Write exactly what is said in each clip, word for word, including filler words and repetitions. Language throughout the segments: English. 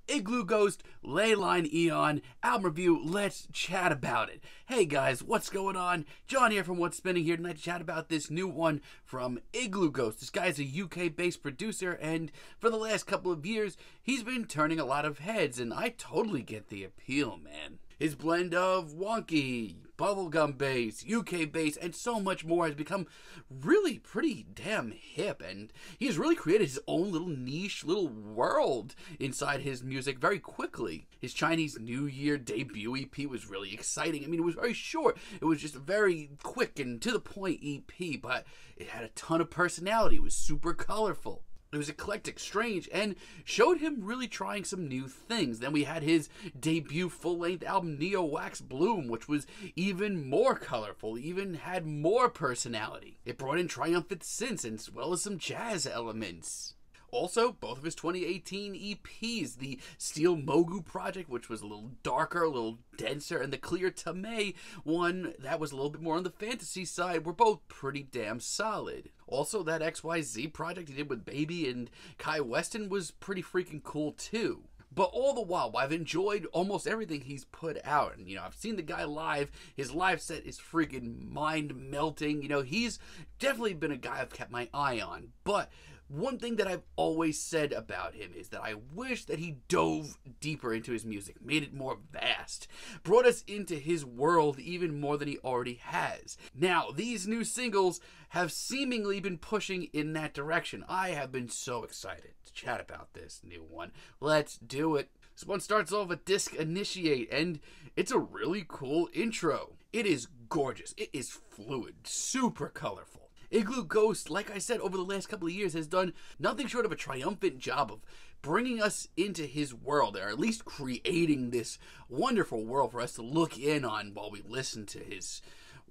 Iglooghost, Leyline Eon, album review, let's chat about it. Hey guys, what's going on? John here from What's Spinning here tonight to chat about this new one from Iglooghost. This guy's a U K-based producer, and for the last couple of years, he's been turning a lot of heads, and I totally get the appeal, man. His blend of wonky, bubblegum bass, U K bass, and so much more has become really pretty damn hip, and he has really created his own little niche, little world inside his music very quickly. His Chinese New Year debut E P was really exciting. I mean, it was very short. It was just a very quick and to-the-point E P, but it had a ton of personality. It was super colorful. It was eclectic, strange, and showed him really trying some new things. Then we had his debut full-length album, Neo Wax Bloom, which was even more colorful, even had more personality. It brought in triumphant synths as well as some jazz elements. Also, both of his twenty eighteen E Ps, the Steel Mogu project, which was a little darker, a little denser, and the Clear Tame one that was a little bit more on the fantasy side, were both pretty damn solid. Also, that X Y Z project he did with Baby and Kai Weston was pretty freaking cool too. But all the while, I've enjoyed almost everything he's put out. And, you know, I've seen the guy live. His live set is freaking mind-melting. You know, he's definitely been a guy I've kept my eye on. But one thing that I've always said about him is that I wish that he dove deeper into his music, made it more vast, brought us into his world even more than he already has. Now, these new singles have seemingly been pushing in that direction. I have been so excited to chat about this new one. Let's do it. This one starts off with Disc Initiate, and it's a really cool intro. It is gorgeous. It is fluid, super colorful. Iglooghost, like I said, over the last couple of years has done nothing short of a triumphant job of bringing us into his world, or at least creating this wonderful world for us to look in on while we listen to his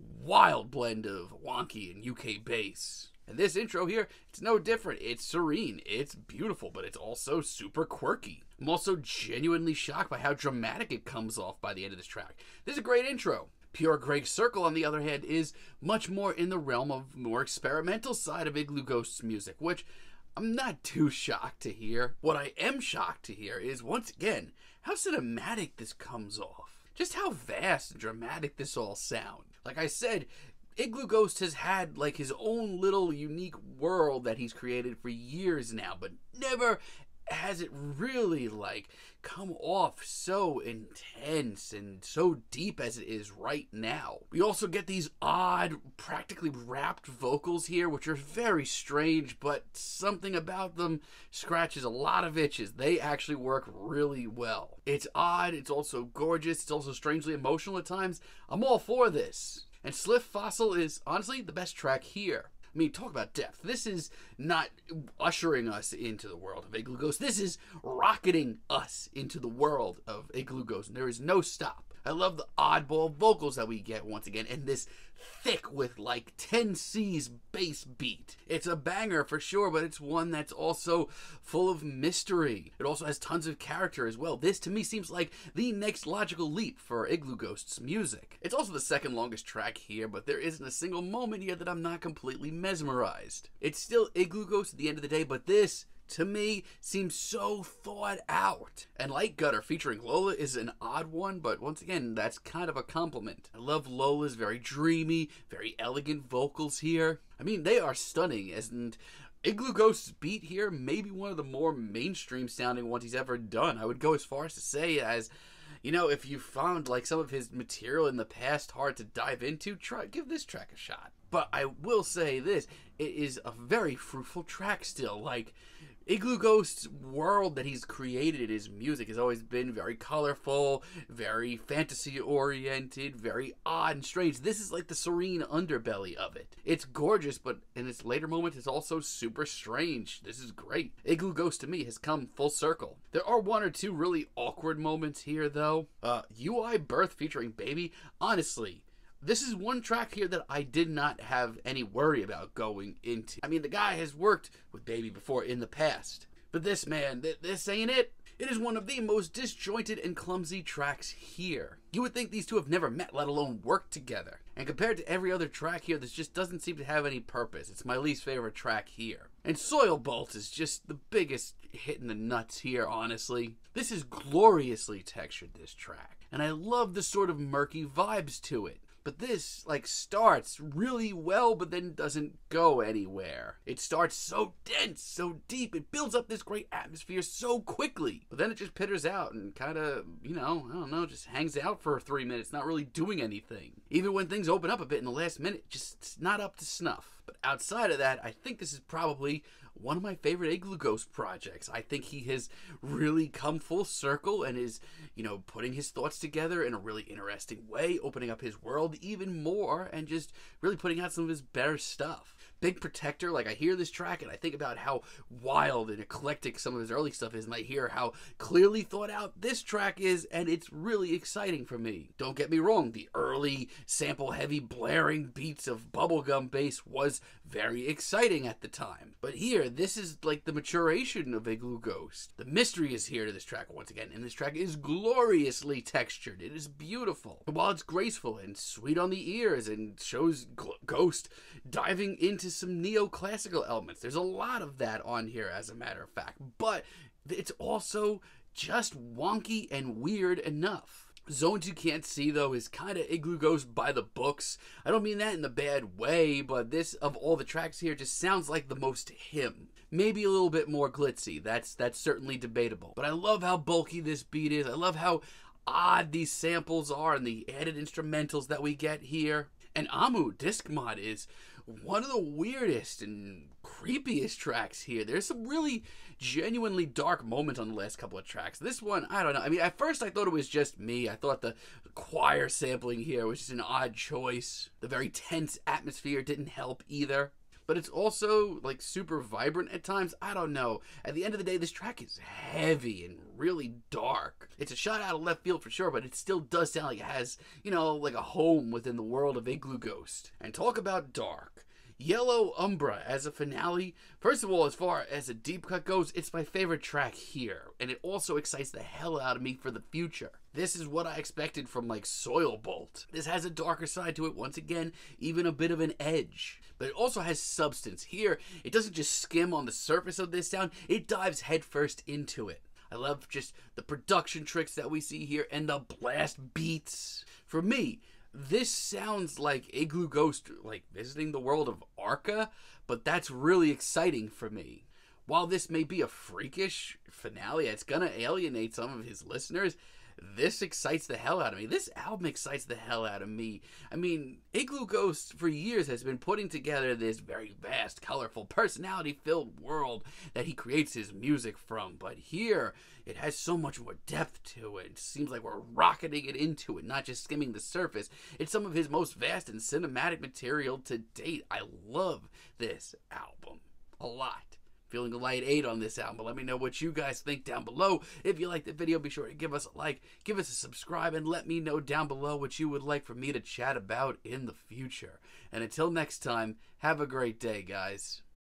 wild blend of wonky and U K bass. And this intro here, it's no different. It's serene, it's beautiful, but it's also super quirky. I'm also genuinely shocked by how dramatic it comes off by the end of this track. This is a great intro. Pure Grey Circle, on the other hand, is much more in the realm of more experimental side of Iglooghosts' music, which I'm not too shocked to hear. What I am shocked to hear is, once again, how cinematic this comes off. Just how vast and dramatic this all sounds. Like I said, Iglooghost has had like his own little unique world that he's created for years now, but never has it really like come off so intense and so deep as it is right now. We also get these odd, practically rapped vocals here, which are very strange, but something about them scratches a lot of itches. They actually work really well. It's odd, it's also gorgeous, it's also strangely emotional at times. I'm all for this. And Slyph Fossil is honestly the best track here. I mean, talk about depth. This is not ushering us into the world of Iglooghost. This is rocketing us into the world of Iglooghost. There is no stop. I love the oddball vocals that we get once again, and this thick with like ten C's bass beat. It's a banger for sure, but it's one that's also full of mystery. It also has tons of character as well. This to me seems like the next logical leap for Iglooghosts' music. It's also the second longest track here, but there isn't a single moment here that I'm not completely mesmerized. It's still Iglooghost at the end of the day, but this, to me, seems so thought out. And Light Gutter featuring Lola is an odd one, but once again, that's kind of a compliment. I love Lola's very dreamy, very elegant vocals here. I mean, they are stunning, and Iglooghosts' beat here may be one of the more mainstream sounding ones he's ever done. I would go as far as to say as, you know, if you found like some of his material in the past hard to dive into, try give this track a shot. But I will say this, it is a very fruitful track still. Like, Iglooghosts' world that he's created in his music has always been very colorful, very fantasy-oriented, very odd and strange. This is like the serene underbelly of it. It's gorgeous, but in its later moments, it's also super strange. This is great. Iglooghost, to me, has come full circle. There are one or two really awkward moments here, though. Uh, U I Birth featuring Baby, honestly, this is one track here that I did not have any worry about going into. I mean, the guy has worked with Baby before in the past. But this, man, th this ain't it. It is one of the most disjointed and clumsy tracks here. You would think these two have never met, let alone worked together. And compared to every other track here, this just doesn't seem to have any purpose. It's my least favorite track here. And Soil Bolt is just the biggest hitting the nuts here, honestly. This is gloriously textured, this track. And I love the sort of murky vibes to it. But this, like, starts really well, but then doesn't go anywhere. It starts so dense, so deep. It builds up this great atmosphere so quickly. But then it just pitters out and kind of, you know, I don't know, just hangs out for three minutes, not really doing anything. Even when things open up a bit in the last minute, just not up to snuff. But outside of that, I think this is probably one of my favorite Iglooghost projects. I think he has really come full circle and is, you know, putting his thoughts together in a really interesting way, opening up his world even more, and just really putting out some of his better stuff. Big Protector, like, I hear this track and I think about how wild and eclectic some of his early stuff is, and I hear how clearly thought out this track is, and it's really exciting for me. Don't get me wrong, the early sample-heavy blaring beats of bubblegum bass was very exciting at the time. But here, this is like the maturation of Iglooghost. The mystery is here to this track once again, and this track is gloriously textured. It is beautiful. And while it's graceful and sweet on the ears and shows Ghost diving into some neoclassical elements, there's a lot of that on here, as a matter of fact, but it's also just wonky and weird enough. Zones You Can't See, though, is kind of Iglooghost by the books. I don't mean that in the bad way, but this, of all the tracks here, just sounds like the most him. Maybe a little bit more glitzy. That's that's certainly debatable. But I love how bulky this beat is. I love how odd these samples are and the added instrumentals that we get here. And Amu, Disc Mod, is one of the weirdest and creepiest tracks here. There's some really genuinely dark moments on the last couple of tracks. This one, I don't know. I mean, at first I thought it was just me. I thought the choir sampling here was just an odd choice. The very tense atmosphere didn't help either. But it's also, like, super vibrant at times. I don't know. At the end of the day, this track is heavy and really dark. It's a shot out of left field for sure, but it still does sound like it has, you know, like a home within the world of Iglooghost. And talk about dark. Yellow Umbra as a finale. First of all, as far as a deep cut goes, it's my favorite track here, and it also excites the hell out of me for the future. This is what I expected from, like, Soil Bolt. This has a darker side to it, once again, even a bit of an edge. But it also has substance. Here, it doesn't just skim on the surface of this sound, it dives headfirst into it. I love just the production tricks that we see here and the blast beats. For me, this sounds like Iglooghost, like, visiting the world of Arca, but that's really exciting for me. While this may be a freakish finale, it's gonna alienate some of his listeners, this excites the hell out of me. This album excites the hell out of me. I mean, Iglooghost for years has been putting together this very vast, colorful, personality-filled world that he creates his music from. But here, it has so much more depth to it. It seems like we're rocketing it into it, not just skimming the surface. It's some of his most vast and cinematic material to date. I love this album a lot. Feeling a light eight on this album, but let me know what you guys think down below. If you liked the video, be sure to give us a like, give us a subscribe, and let me know down below what you would like for me to chat about in the future. And until next time, have a great day, guys.